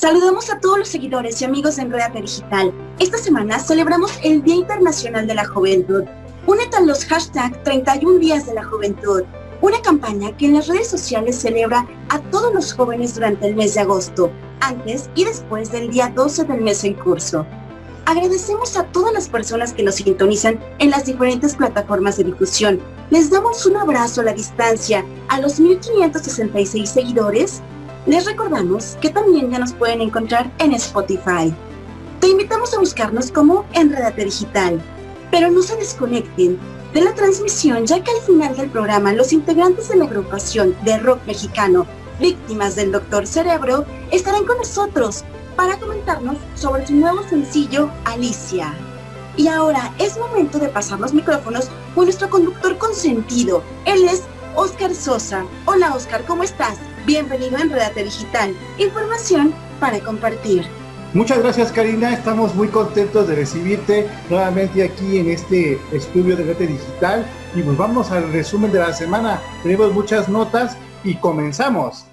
Saludamos a todos los seguidores y amigos de Enrédate Digital. Esta semana celebramos el Día Internacional de la Juventud. Únete a los hashtag 31 Días de la Juventud, una campaña que en las redes sociales celebra a todos los jóvenes durante el mes de agosto, antes y después del día 12 del mes en curso. Agradecemos a todas las personas que nos sintonizan en las diferentes plataformas de difusión. Les damos un abrazo a la distancia a los 1,566 seguidores. Les recordamos que también ya nos pueden encontrar en Spotify. Te invitamos a buscarnos como Enrédate Digital. Pero no se desconecten de la transmisión, ya que al final del programa los integrantes de la agrupación de rock mexicano Víctimas del Dr. Cerebro estarán con nosotros para comentarnos sobre su nuevo sencillo, Alicia. Y ahora es momento de pasar los micrófonos con nuestro conductor consentido. Él es Oscar Sosa. Hola Oscar, ¿cómo estás? Bienvenido a Enrédate Digital. Información para compartir. Muchas gracias, Karina. Estamos muy contentos de recibirte nuevamente aquí en este estudio de Enrédate Digital. Y pues vamos al resumen de la semana. Tenemos muchas notas y comenzamos.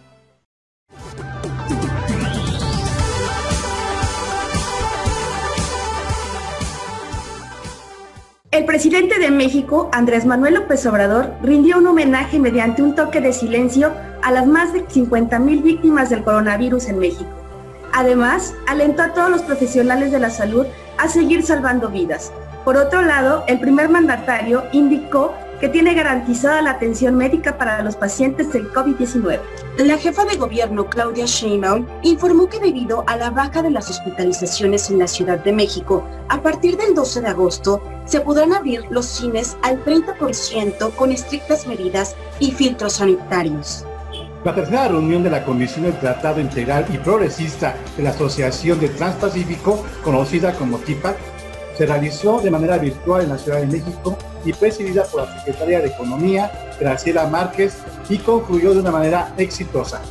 El presidente de México, Andrés Manuel López Obrador, rindió un homenaje mediante un toque de silencio a las más de 50,000 víctimas del coronavirus en México. Además, alentó a todos los profesionales de la salud a seguir salvando vidas. Por otro lado, el primer mandatario indicó que tiene garantizada la atención médica para los pacientes del COVID-19. La jefa de gobierno, Claudia Sheinbaum, informó que debido a la baja de las hospitalizaciones en la Ciudad de México, a partir del 12 de agosto, se podrán abrir los cines al 30% con estrictas medidas y filtros sanitarios. La tercera reunión de la Comisión del Tratado Integral y Progresista de la Asociación de Transpacífico, conocida como TIPAC, se realizó de manera virtual en la Ciudad de México y presidida por la Secretaria de Economía, Graciela Márquez, y concluyó de una manera exitosa.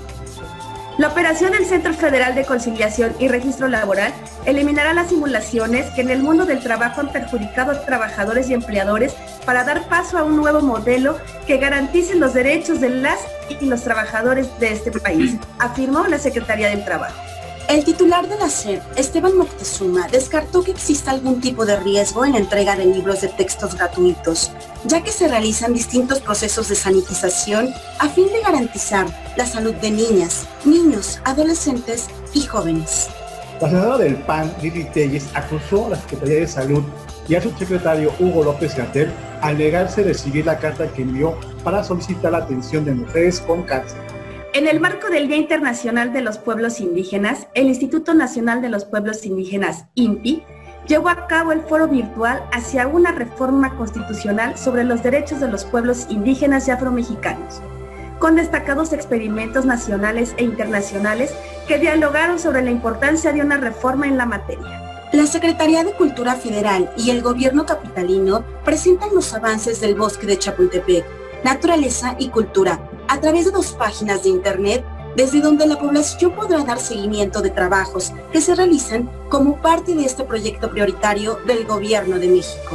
La operación del Centro Federal de Conciliación y Registro Laboral eliminará las simulaciones que en el mundo del trabajo han perjudicado a trabajadores y empleadores para dar paso a un nuevo modelo que garantice los derechos de las y los trabajadores de este país, afirmó la Secretaría del Trabajo. El titular de la SEP, Esteban Moctezuma, descartó que exista algún tipo de riesgo en la entrega de libros de textos gratuitos, ya que se realizan distintos procesos de sanitización a fin de garantizar la salud de niñas, niños, adolescentes y jóvenes. La senadora del PAN, Lili Telles, acusó a la Secretaría de Salud y al subsecretario Hugo López-Gatell al negarse a recibir la carta que envió para solicitar la atención de mujeres con cáncer. En el marco del Día Internacional de los Pueblos Indígenas, el Instituto Nacional de los Pueblos Indígenas, INPI, llevó a cabo el foro virtual hacia una reforma constitucional sobre los derechos de los pueblos indígenas y afromexicanos, con destacados experimentos nacionales e internacionales que dialogaron sobre la importancia de una reforma en la materia. La Secretaría de Cultura Federal y el Gobierno capitalino presentan los avances del bosque de Chapultepec, naturaleza y cultura, a través de 2 páginas de internet, desde donde la población podrá dar seguimiento de trabajos que se realizan como parte de este proyecto prioritario del Gobierno de México.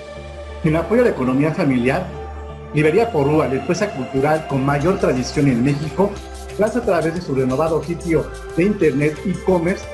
En apoyo a la economía familiar, Librería Porrúa, la empresa cultural con mayor tradición en México, lanza a través de su renovado sitio de internet e-commerce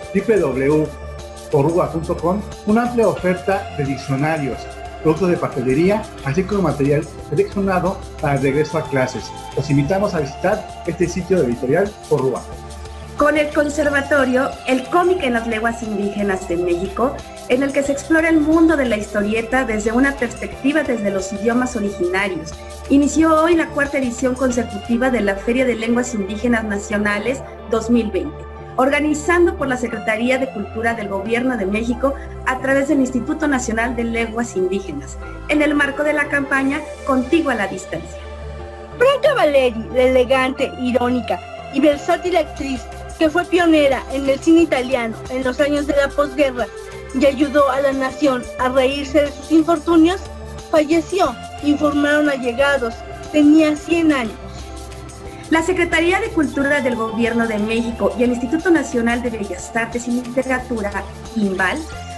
www.porrua.com una amplia oferta de diccionarios, productos de papelería, así como material seleccionado para el regreso a clases. Los invitamos a visitar este sitio de editorial Porrúa. Con el conservatorio, el cómic en las lenguas indígenas de México, en el que se explora el mundo de la historieta desde una perspectiva desde los idiomas originarios, inició hoy la 4ª edición consecutiva de la Feria de Lenguas Indígenas Nacionales 2020. Organizando por la Secretaría de Cultura del Gobierno de México a través del Instituto Nacional de Lenguas Indígenas, en el marco de la campaña Contigo a la Distancia. Branca Valeri, la elegante, irónica y versátil actriz que fue pionera en el cine italiano en los años de la posguerra y ayudó a la nación a reírse de sus infortunios, falleció, informaron allegados, tenía 100 años. La Secretaría de Cultura del Gobierno de México y el Instituto Nacional de Bellas Artes y Literatura, INVAL,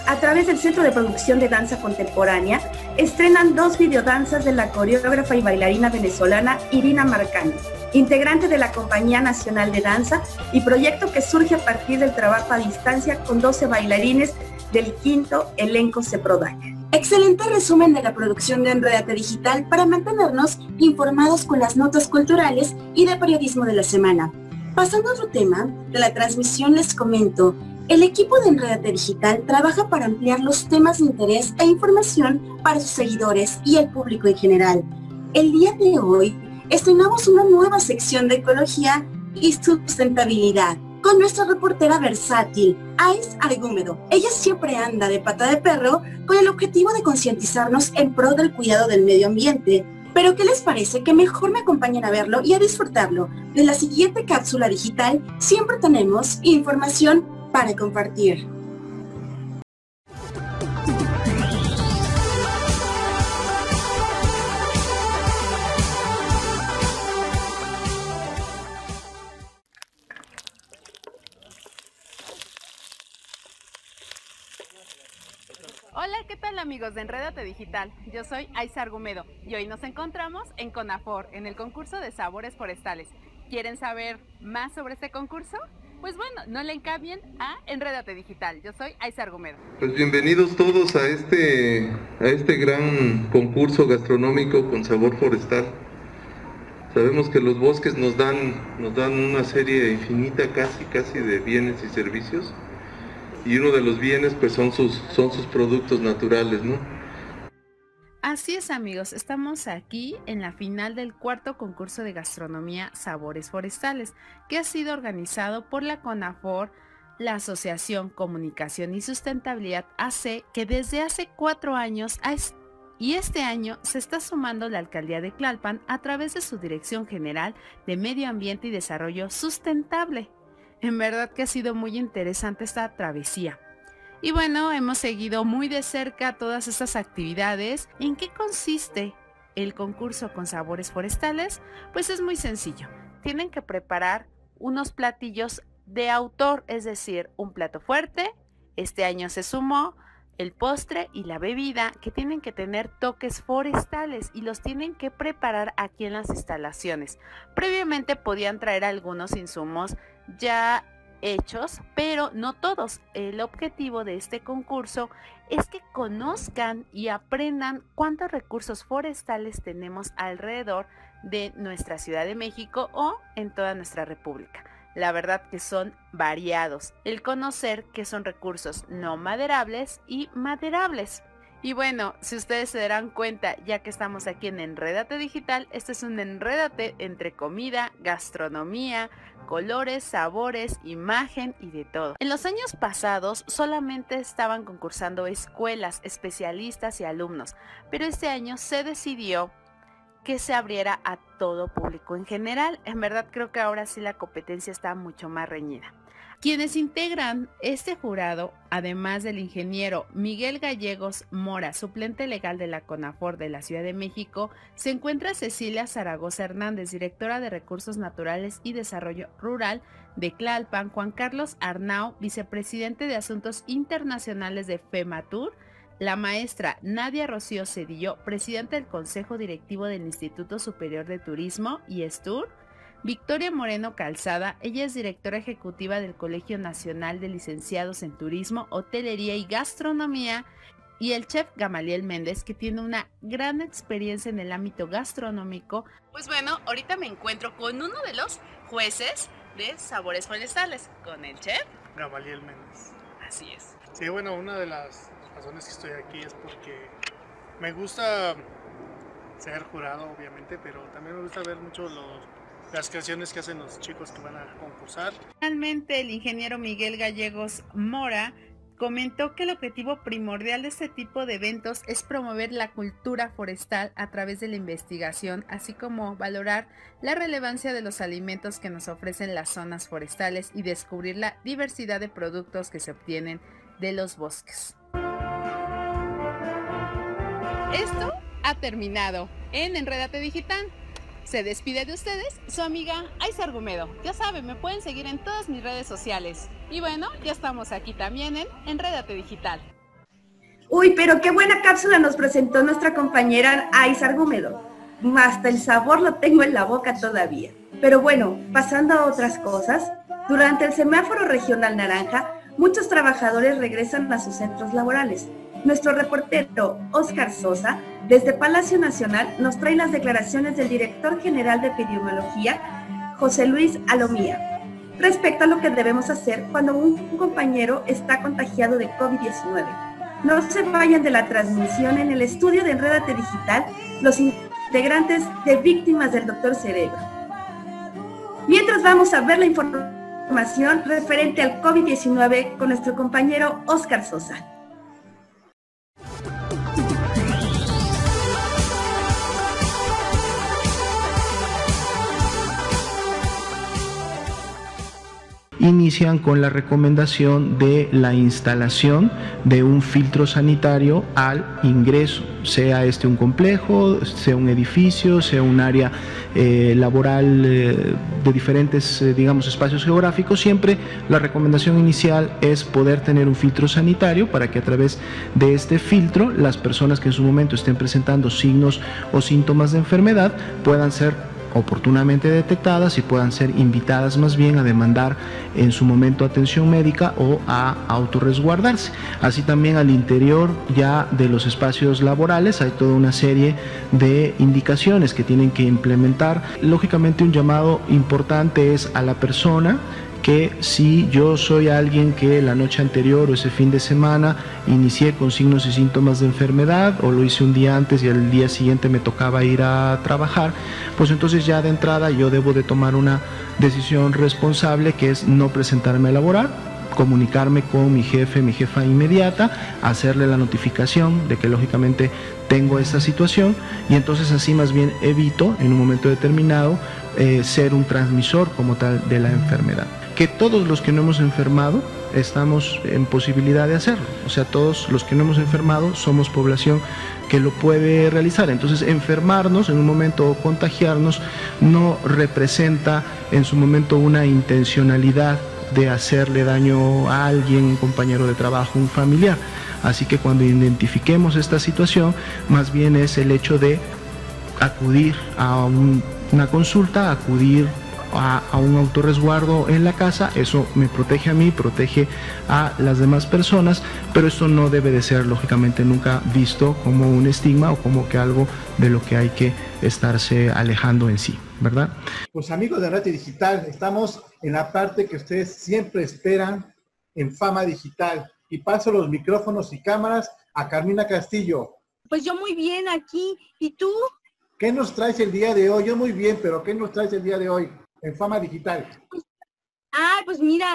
A través del Centro de Producción de Danza Contemporánea, estrenan 2 videodanzas de la coreógrafa y bailarina venezolana Irina Marcani, integrante de la Compañía Nacional de Danza, y proyecto que surge a partir del trabajo a distancia con 12 bailarines del 5º elenco CEPRODAC. Excelente resumen de la producción de Enrédate Digital para mantenernos informados con las notas culturales y de periodismo de la semana. Pasando a otro tema de la transmisión, les comento: el equipo de Enrédate Digital trabaja para ampliar los temas de interés e información para sus seguidores y el público en general. El día de hoy estrenamos una nueva sección de ecología y sustentabilidad con nuestra reportera versátil, Ais Argúmedo. Ella siempre anda de pata de perro con el objetivo de concientizarnos en pro del cuidado del medio ambiente. Pero ¿qué les parece que mejor me acompañen a verlo y a disfrutarlo? De la siguiente cápsula digital siempre tenemos información para compartir. Hola, ¿qué tal amigos de Enrédate Digital? Yo soy Ais Argúmedo y hoy nos encontramos en CONAFOR, en el concurso de sabores forestales. ¿Quieren saber más sobre este concurso? Pues bueno, no le cambien a Enrédate Digital. Yo soy Ais Argúmedo. Pues bienvenidos todos a este gran concurso gastronómico con sabor forestal. Sabemos que los bosques nos dan una serie infinita casi de bienes y servicios. Y uno de los bienes pues son sus productos naturales, ¿no? Así es amigos, estamos aquí en la final del 4º concurso de gastronomía Sabores Forestales, que ha sido organizado por la CONAFOR, la Asociación Comunicación y Sustentabilidad AC, que desde hace 4 años y este año se está sumando la Alcaldía de Tlalpan a través de su Dirección General de Medio Ambiente y Desarrollo Sustentable. En verdad que ha sido muy interesante esta travesía. Y bueno, hemos seguido muy de cerca todas estas actividades. ¿En qué consiste el concurso con sabores forestales? Pues es muy sencillo. Tienen que preparar unos platillos de autor, es decir, un plato fuerte. Este año se sumó el postre y la bebida, que tienen que tener toques forestales y los tienen que preparar aquí en las instalaciones. Previamente podían traer algunos insumos ya hechos, pero no todos. El objetivo de este concurso es que conozcan y aprendan cuántos recursos forestales tenemos alrededor de nuestra Ciudad de México o en toda nuestra república. La verdad que son variados. El conocer que son recursos no maderables y maderables. Y bueno, si ustedes se darán cuenta, ya que estamos aquí en Enrédate Digital, este es un enrédate entre comida, gastronomía, colores, sabores, imagen y de todo. En los años pasados solamente estaban concursando escuelas, especialistas y alumnos, pero este año se decidió que se abriera a todo público en general. En verdad creo que ahora sí la competencia está mucho más reñida. Quienes integran este jurado, además del ingeniero Miguel Gallegos Mora, suplente legal de la CONAFOR de la Ciudad de México, se encuentra Cecilia Zaragoza Hernández, directora de Recursos Naturales y Desarrollo Rural de Tlalpan, Juan Carlos Arnau, vicepresidente de Asuntos Internacionales de FEMATUR, la maestra Nadia Rocío Cedillo, presidenta del Consejo Directivo del Instituto Superior de Turismo, IESTUR, Victoria Moreno Calzada, ella es directora ejecutiva del Colegio Nacional de Licenciados en Turismo, Hotelería y Gastronomía, y el chef Gamaliel Méndez, que tiene una gran experiencia en el ámbito gastronómico. Pues bueno, ahorita me encuentro con uno de los jueces de Sabores Forestales, con el chef Gamaliel Méndez. Así es. Sí, bueno, una de las razones que estoy aquí es porque me gusta ser jurado, obviamente, pero también me gusta ver mucho las creaciones que hacen los chicos que van a concursar. Finalmente, el ingeniero Miguel Gallegos Mora comentó que el objetivo primordial de este tipo de eventos es promover la cultura forestal a través de la investigación, así como valorar la relevancia de los alimentos que nos ofrecen las zonas forestales y descubrir la diversidad de productos que se obtienen de los bosques. Esto ha terminado en Enrédate Digital. Se despide de ustedes su amiga Ais Argúmedo. Ya saben, me pueden seguir en todas mis redes sociales. Y bueno, ya estamos aquí también en Enrédate Digital. Uy, pero qué buena cápsula nos presentó nuestra compañera Aisar Argumedo. Hasta el sabor lo tengo en la boca todavía. Pero bueno, pasando a otras cosas, durante el semáforo regional naranja, muchos trabajadores regresan a sus centros laborales. Nuestro reportero Óscar Sosa, desde Palacio Nacional, nos trae las declaraciones del director general de epidemiología, José Luis Alomía, respecto a lo que debemos hacer cuando un compañero está contagiado de COVID-19. No se vayan de la transmisión. En el estudio de Enrédate Digital, los integrantes de Víctimas del Doctor Cerebro. Mientras vamos a ver la información referente al COVID-19 con nuestro compañero Óscar Sosa. Inician con la recomendación de la instalación de un filtro sanitario al ingreso, sea este un complejo, sea un edificio, sea un área laboral de diferentes, digamos, espacios geográficos. Siempre la recomendación inicial es poder tener un filtro sanitario para que a través de este filtro las personas que en su momento estén presentando signos o síntomas de enfermedad puedan ser oportunamente detectadas y puedan ser invitadas más bien a demandar en su momento atención médica o a autorresguardarse. Así también al interior ya de los espacios laborales hay toda una serie de indicaciones que tienen que implementar. Lógicamente un llamado importante es a la persona que si yo soy alguien que la noche anterior o ese fin de semana inicié con signos y síntomas de enfermedad o lo hice un día antes y al día siguiente me tocaba ir a trabajar, pues entonces ya de entrada yo debo de tomar una decisión responsable, que es no presentarme a laborar, comunicarme con mi jefe, mi jefa inmediata, hacerle la notificación de que lógicamente tengo esta situación, y entonces así más bien evito en un momento determinado ser un transmisor como tal de la enfermedad. Que todos los que no hemos enfermado estamos en posibilidad de hacerlo, o sea, todos los que no hemos enfermado somos población que lo puede realizar. Entonces enfermarnos en un momento o contagiarnos no representa en su momento una intencionalidad de hacerle daño a alguien, un compañero de trabajo, un familiar. Así que cuando identifiquemos esta situación, más bien es el hecho de acudir a una consulta, acudir a un autorresguardo en la casa. Eso me protege a mí, protege a las demás personas, pero esto no debe de ser lógicamente nunca visto como un estigma o como que algo de lo que hay que estarse alejando en sí, ¿verdad? Pues amigos de Enrédate Digital, estamos en la parte que ustedes siempre esperan en Fama Digital, y paso los micrófonos y cámaras a Carmina Castillo. Pues yo muy bien aquí, ¿y tú? ¿Qué nos traes el día de hoy? Yo muy bien, pero ¿qué nos traes el día de hoy en Fama Digital? Pues mira,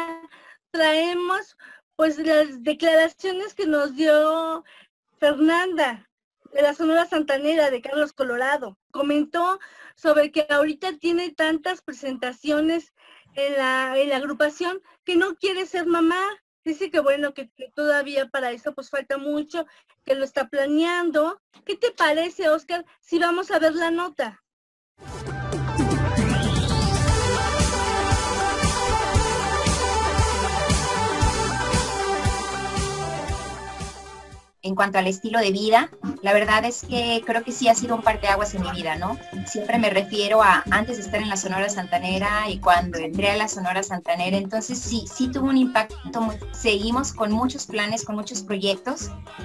traemos pues las declaraciones que nos dio Fernanda de la Sonora Santanera de Carlos Colorado. Comentó sobre que ahorita tiene tantas presentaciones en la agrupación que no quiere ser mamá. Dice que bueno, que todavía para eso pues falta mucho, que lo está planeando. ¿Qué te parece, Óscar, si vamos a ver la nota? En cuanto al estilo de vida, la verdad es que creo que sí ha sido un parteaguas en mi vida, ¿no? Siempre me refiero a antes de estar en la Sonora Santanera y cuando entré a la Sonora Santanera, entonces sí tuvo un impacto. Seguimos con muchos planes, con muchos proyectos,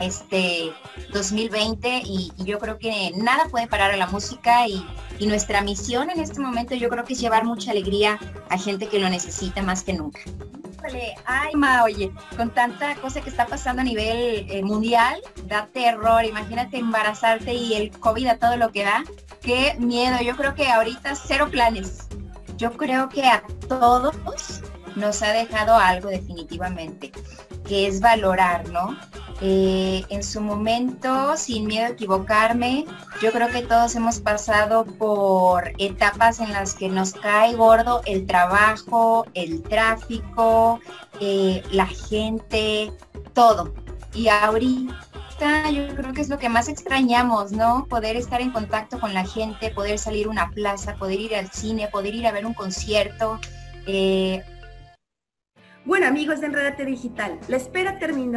2020, y yo creo que nada puede parar a la música, y nuestra misión en este momento yo creo que es llevar mucha alegría a gente que lo necesita más que nunca. Ay, oye, con tanta cosa que está pasando a nivel mundial, da terror. Imagínate embarazarte y el COVID a todo lo que da. Qué miedo. Yo creo que ahorita cero planes. Yo creo que a todos nos ha dejado algo definitivamente, que es valorar, ¿no? En su momento, sin miedo a equivocarme, yo creo que todos hemos pasado por etapas en las que nos cae gordo el trabajo, el tráfico, la gente, todo. Y ahorita yo creo que es lo que más extrañamos, ¿no? Poder estar en contacto con la gente, poder salir a una plaza, poder ir al cine, poder ir a ver un concierto. Bueno, amigos de Enrédate Digital, la espera terminó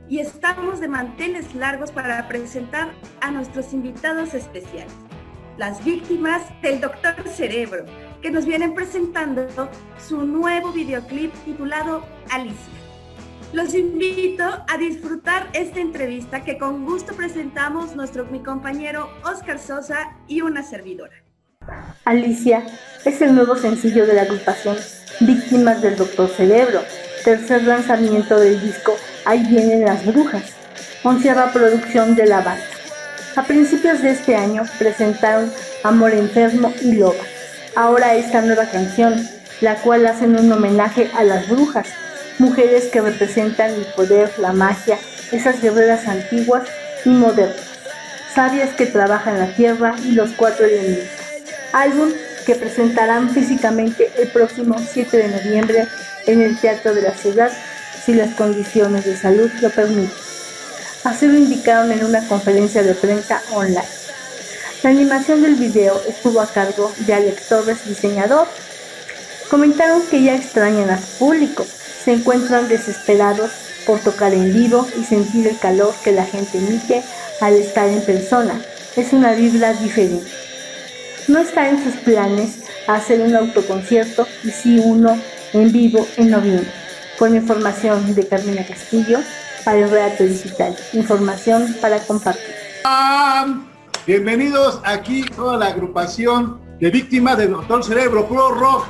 y estamos de manteles largos para presentar a nuestros invitados especiales, las víctimas del Doctor Cerebro, que nos vienen presentando su nuevo videoclip titulado Alicia. Los invito a disfrutar esta entrevista que con gusto presentamos mi compañero Oscar Sosa y una servidora. Alicia es el nuevo sencillo de la agrupación Víctimas del Doctor Cerebro, tercer lanzamiento del disco Ahí Vienen las Brujas, 11ª producción de la banda. A principios de este año presentaron Amor Enfermo y Loba. Ahora esta nueva canción, la cual hacen un homenaje a las brujas, mujeres que representan el poder, la magia, esas guerreras antiguas y modernas, sabias que trabajan la tierra y los 4 elementos. Álbum que presentarán físicamente el próximo 7 de noviembre en el Teatro de la Ciudad, si las condiciones de salud lo permiten. Así lo indicaron en una conferencia de prensa online. La animación del video estuvo a cargo de Alex Torres, diseñador. Comentaron que ya extrañan a su público, se encuentran desesperados por tocar en vivo y sentir el calor que la gente emite al estar en persona. Es una vibra diferente. No está en sus planes hacer un autoconcierto y sí uno en vivo en noviembre. Con información de Carmina Castillo para el Reato Digital. Información para compartir. Bienvenidos aquí toda la agrupación de Víctimas del Doctor Cerebro, puro rock.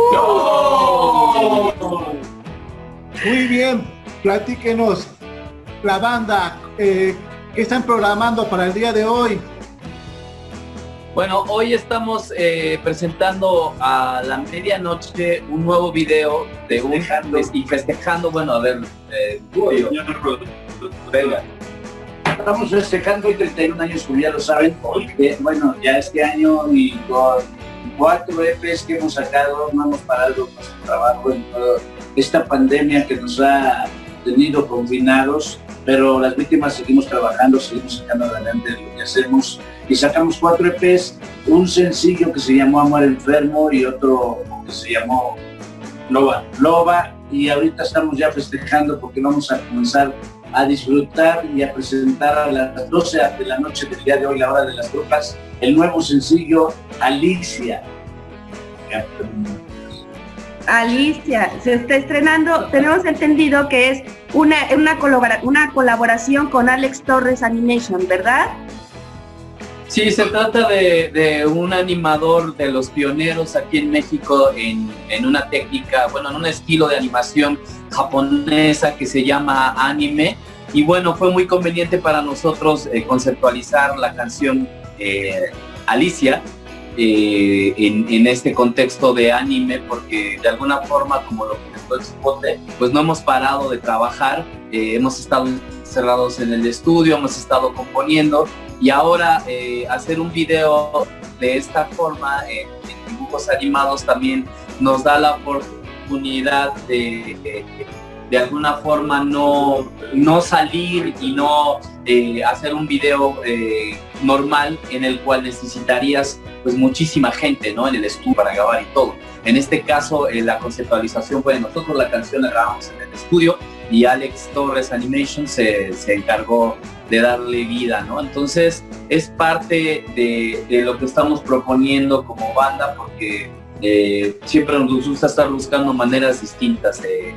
Muy bien, platíquenos la banda, ¿qué están programando para el día de hoy? Bueno, hoy estamos presentando a la medianoche un nuevo video de festejando, bueno, a ver, venga. Estamos festejando 31 años, como ya lo saben, porque, bueno, ya este año y con 4 EPs que hemos sacado, no hemos parado con nuestro trabajo en toda esta pandemia que nos ha tenido confinados, pero las víctimas seguimos trabajando, seguimos sacando adelante lo que hacemos y sacamos 4 EPs, un sencillo que se llamó Amor Enfermo y otro que se llamó Loba, y ahorita estamos ya festejando porque vamos a comenzar a disfrutar y a presentar a las 12 de la noche del día de hoy, la hora de las brujas, el nuevo sencillo Alicia. Alicia, se está estrenando, tenemos entendido que es una colaboración con Alex Torres Animation, ¿verdad? Sí, se trata de un animador de los pioneros aquí en México en una técnica, bueno, en un estilo de animación japonesa que se llama anime, y bueno, fue muy conveniente para nosotros conceptualizar la canción Alicia en este contexto de anime, porque de alguna forma, como lo que les exponte, pues no hemos parado de trabajar, hemos estado cerrados en el estudio, hemos estado componiendo, y ahora hacer un video de esta forma en dibujos animados también nos da la oportunidad de alguna forma no salir y no hacer un video normal en el cual necesitarías pues muchísima gente, ¿no?, en el estudio para grabar y todo. En este caso la conceptualización fue de nosotros, la canción la grabamos en el estudio y Alex Torres Animation se encargó de darle vida, ¿no? Entonces es parte de lo que estamos proponiendo como banda, porque siempre nos gusta estar buscando maneras distintas de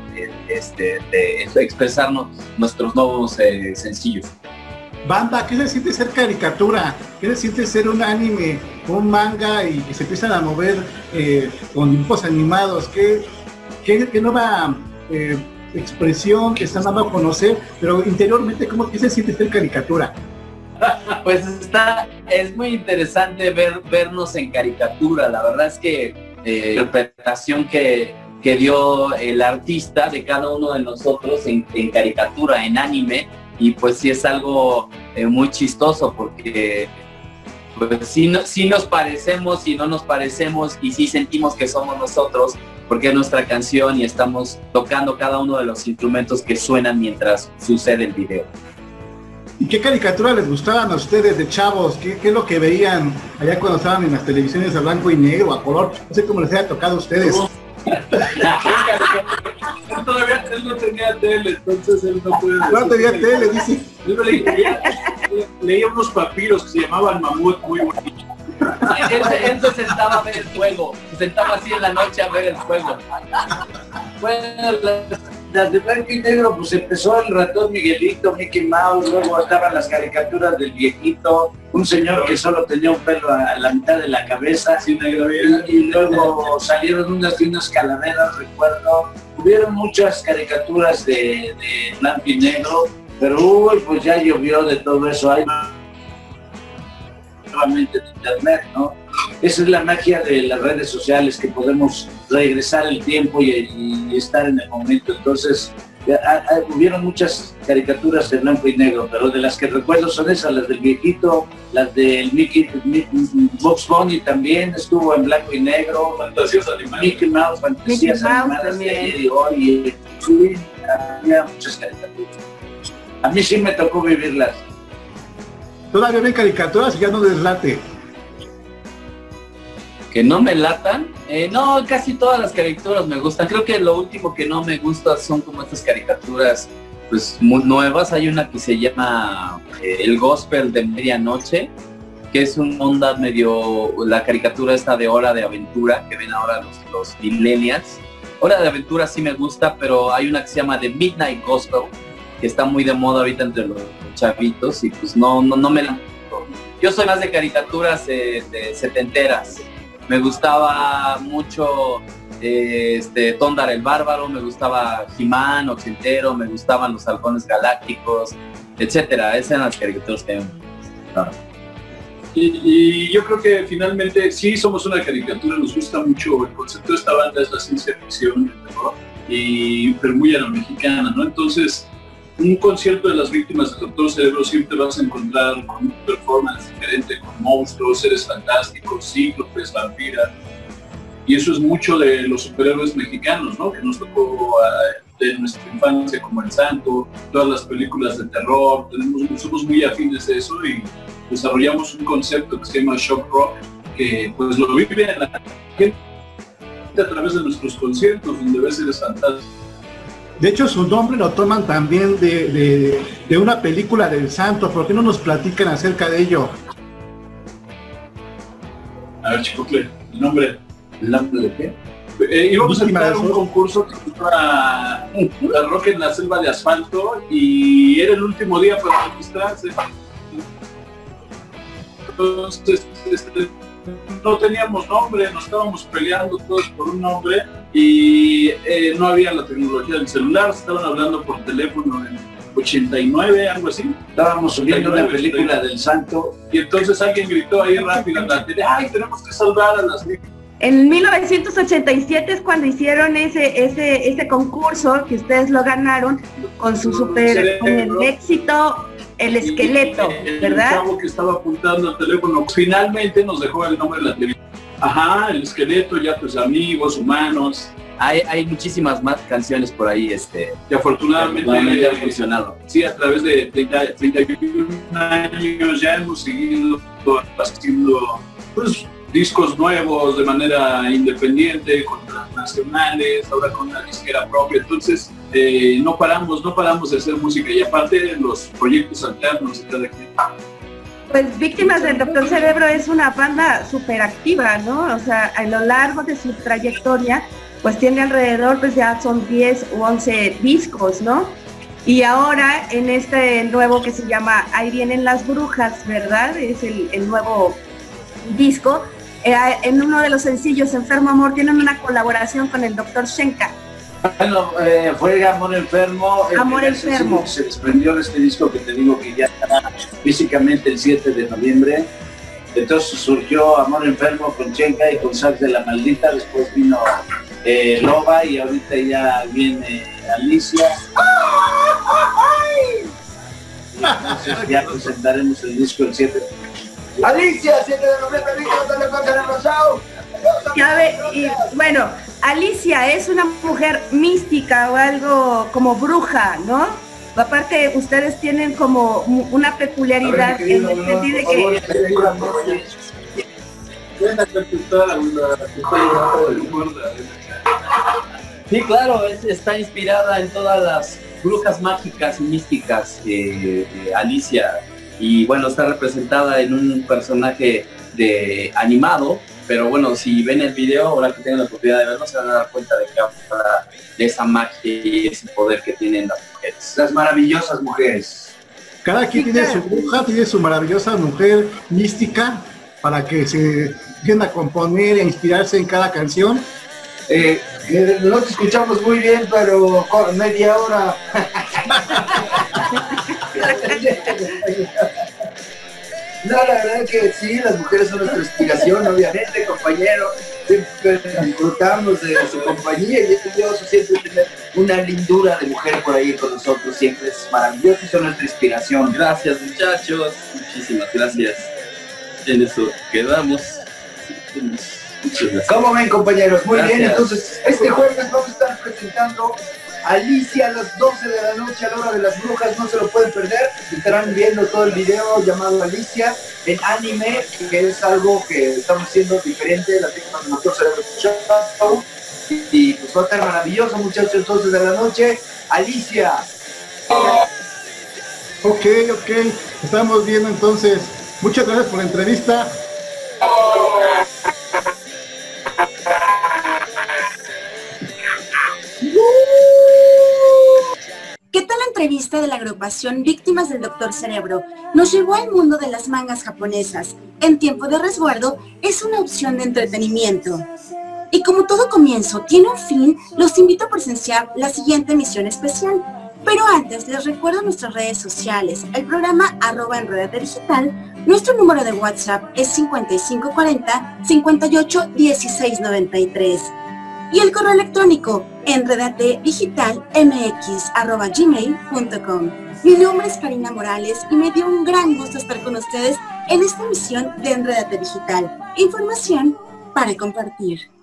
expresarnos nuestros nuevos sencillos. Banda, ¿qué se siente ser caricatura? ¿Qué se siente ser un anime, un manga y que se empiezan a mover con dibujos animados? ¿Qué nueva expresión que están dando a conocer? Pero interiormente, ¿qué se siente ser caricatura? Pues es muy interesante vernos en caricatura. La verdad es que la interpretación que dio el artista de cada uno de nosotros en caricatura, en anime, y pues sí es algo muy chistoso, porque pues sí nos parecemos y no nos parecemos, y sí sentimos que somos nosotros, porque es nuestra canción y estamos tocando cada uno de los instrumentos que suenan mientras sucede el video. ¿Y qué caricatura les gustaban a ustedes de chavos? ¿Qué es lo que veían allá cuando estaban en las televisiones a blanco y negro, a color? No sé cómo les haya tocado a ustedes. él no tenía tele, entonces él no puede decir. No tenía tele, dice. Leía unos papiros que se llamaban Mamut, muy bonitos. Él se sentaba a ver el fuego, se sentaba así en la noche a ver el fuego. Bueno, las de blanco y negro, pues empezó el ratón Miguelito, Mickey Mouse, luego estaban las caricaturas del viejito, un señor que solo tenía un pelo a la mitad de la cabeza, y luego salieron unas calaveras, recuerdo. Hubieron muchas caricaturas de blanco y negro, pero pues ya llovió de todo eso. Hay nuevamente en internet, ¿no? Esa es la magia de las redes sociales, que podemos regresar el tiempo y estar en el momento. Entonces, hubieron muchas caricaturas de blanco y negro, pero de las que recuerdo son esas, las del viejito, las del Bugs Bunny también estuvo en blanco y negro, Fantasías Animales, Mickey Mouse, Fantasías Animales de hoy, sí, había muchas caricaturas. A mí sí me tocó vivirlas. Todavía ven caricaturas y ya no les late. ¿Que no me latan? No, casi todas las caricaturas me gustan. Creo que lo último que no me gusta son como estas caricaturas pues muy nuevas. Hay una que se llama El Gospel de Medianoche, que es un onda medio, la caricatura esta de Hora de Aventura que ven ahora los millennials. Hora de Aventura sí me gusta, pero hay una que se llama The Midnight Gospel, que está muy de moda ahorita entre los chavitos, y pues no me la... Yo soy más de caricaturas de setenteras. Me gustaba mucho Tondar el Bárbaro, me gustaba He-Man, ochentero, me gustaban los Halcones Galácticos, etcétera. Esas eran las caricaturas que me gustaban. Y yo creo que finalmente sí somos una caricatura, nos gusta mucho el concepto de esta banda, es la ciencia ficción, ¿no? Pero muy a la mexicana, ¿no? Entonces, un concierto de las víctimas del Doctor Cerebro siempre vas a encontrar con un performance diferente, con monstruos, seres fantásticos, cíclopes, vampiras. Y eso es mucho de los superhéroes mexicanos, ¿no? Que nos tocó de nuestra infancia, como El Santo, todas las películas de terror. Somos muy afines a eso y desarrollamos un concepto que se llama shock rock, que pues lo vive la gente a través de nuestros conciertos, donde ves seres fantásticos. De hecho, su nombre lo toman también de una película del Santo. ¿Por qué no nos platican acerca de ello? A ver, Chicotle, el nombre de qué? Íbamos a entrar a un concurso que se llama Rock en la Selva de Asfalto, y era el último día para registrarse. Entonces, no teníamos nombre, nos estábamos peleando todos por un nombre, y no había la tecnología del celular, estaban hablando por teléfono en 89, algo así. Estábamos subiendo una película del Santo, y entonces alguien gritó ahí rápido en la tele: ¡ay, tenemos que salvar a las víctimas! En 1987 es cuando hicieron ese concurso que ustedes lo ganaron con su super, con el éxito El Esqueleto, ¿verdad? El chavo que estaba apuntando al teléfono finalmente nos dejó el nombre de la televisión. Ajá, El Esqueleto, ya pues Amigos, Humanos. Hay muchísimas más canciones por ahí, que afortunadamente han funcionado. Sí, a través de 31 años ya hemos seguido haciendo pues discos nuevos de manera independiente, con transnacionales, ahora con una disquera propia. Entonces no paramos de hacer música, y aparte los proyectos alternos de cada quien. Pues Víctimas del Doctor Cerebro es una banda súper activa, ¿no? O sea, a lo largo de su trayectoria, pues tiene alrededor, pues ya son 10 u 11 discos, ¿no? Y ahora en este nuevo que se llama Ahí Vienen las Brujas, ¿verdad? Es el nuevo disco. En uno de los sencillos, Enfermo Amor, tienen una colaboración con el Dr. Shenka. Bueno, fue Amor Enfermo. Amor Enfermo. Se desprendió de este disco que te digo que ya está físicamente el 7 de noviembre. Entonces surgió Amor Enfermo con Shenka y con Sax de la Maldita. Después vino Loba, y ahorita ya viene Alicia. Entonces ya presentaremos el disco el 7 de noviembre. Alicia, 7 de noviembre, ¿dónde encuentran el rosado? Y bueno, Alicia es una mujer mística o algo como bruja, ¿no? Aparte, ustedes tienen como una peculiaridad en el sentido de que... Sí, claro, está inspirada en todas las brujas mágicas y místicas de Alicia. Y bueno, está representada en un personaje de animado, pero bueno, si ven el video, ahora que tengan la oportunidad de verlo, se van a dar cuenta de que habla de esa magia y ese poder que tienen las mujeres. Las maravillosas mujeres. Cada quien tiene su bruja, tiene su maravillosa mujer mística para que se empiecen a componer e inspirarse en cada canción. No te escuchamos muy bien, pero media hora. No, la verdad que sí, las mujeres son nuestra inspiración, obviamente, compañero. Siempre disfrutamos de su compañía y yo siempre tener una lindura de mujer por ahí con nosotros, siempre es maravilloso y son nuestra inspiración. Gracias, muchachos, muchísimas gracias. En eso quedamos. ¿Cómo ven, compañeros? Muy Gracias. bien, entonces este jueves vamos a estar presentando Alicia a las 12 de la noche a la hora de las brujas, no se lo pueden perder. Estarán viendo todo el video llamado Alicia en anime, que es algo que estamos haciendo diferente, la técnica del Dr. Cerebro Show. Y pues va a estar maravilloso, muchachos, entonces de la noche, Alicia. Ok, estamos viendo entonces. Muchas gracias por la entrevista. ¿Qué tal la entrevista de la agrupación Víctimas del Dr. Cerebro? Nos llevó al mundo de las mangas japonesas. En tiempo de resguardo es una opción de entretenimiento. Y como todo comienzo tiene un fin, los invito a presenciar la siguiente emisión especial. Pero antes les recuerdo nuestras redes sociales, el programa @enredate digital, nuestro número de WhatsApp es 5540-581693 y el correo electrónico enredate-digital-mx@gmail.com. Mi nombre es Karina Morales y me dio un gran gusto estar con ustedes en esta emisión de Enredate Digital. Información para compartir.